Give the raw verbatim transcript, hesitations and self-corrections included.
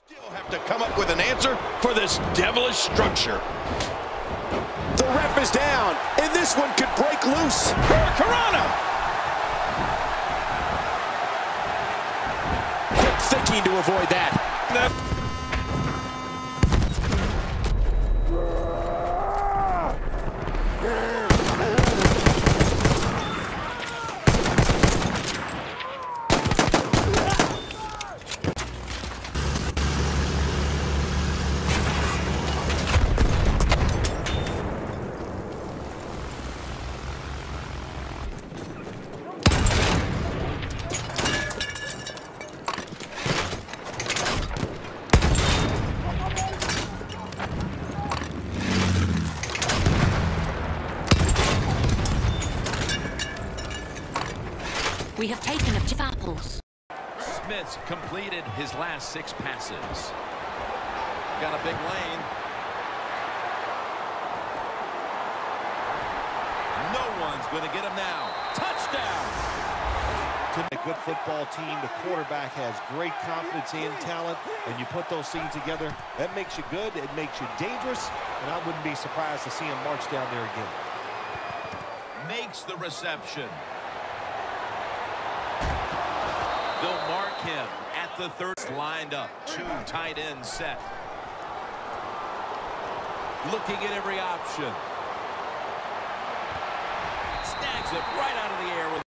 Still have to come up with an answer for this devilish structure. The ref is down, and this one could break loose. Corona! Quick thinking to avoid that. We have taken up apples. Smith's completed his last six passes. Got a big lane. No one's going to get him now. Touchdown! A good football team. The quarterback has great confidence and talent, and you put those things together, that makes you good, it makes you dangerous, and I wouldn't be surprised to see him march down there again. Makes the reception. They'll mark him at the third. Lined up. Two tight ends set. Looking at every option. Snags it right out of the air with